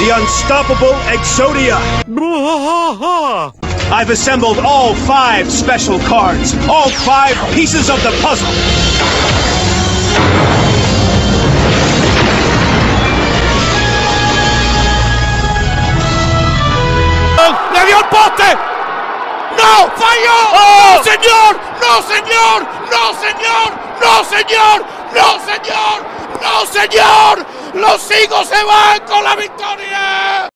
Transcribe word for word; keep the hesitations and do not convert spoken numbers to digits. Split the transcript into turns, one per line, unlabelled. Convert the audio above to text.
the unstoppable Exodia. I've assembled all five special cards, all five pieces of the puzzle.
¡Le dio el poste! ¡No! ¡Falló! ¡Oh! ¡No, señor! ¡No, señor! ¡No, señor! ¡No, señor! ¡No, señor! ¡No, señor! ¡Los Higos se van con la victoria!